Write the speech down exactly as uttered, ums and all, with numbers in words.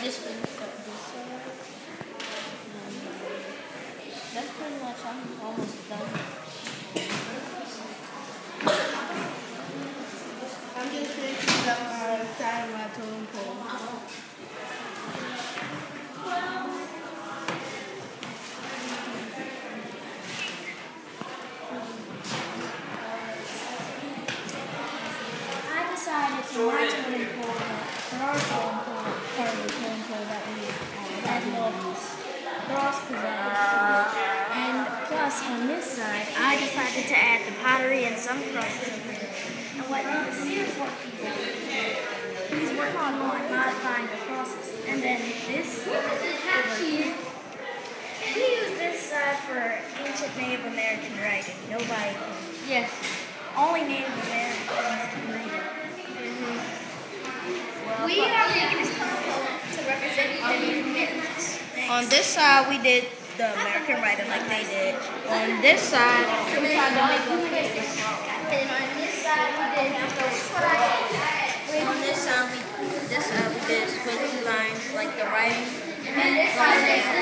just insert this side. And that's pretty much, I'm almost done. I'm just finishing up my side of my totem pole. I decided for my totem pole, for our totem pole, part of the totem pole that we had little cross presented. And plus on this side, I decided to add the pottery and some crosses. And what the Sears work people, he's working on modifying the crosses. And then this over here, we use this side for ancient Native American writing. Nobody can. Yes. Only Native Americans can read it. Mm-hmm. Well, we are making this to represent the Native Americans. On this side, we did the American writing like they did. On this side, we tried to make a face. And on this side, we did those. On this side, we this side we did squiggly lines like the writing. And this side,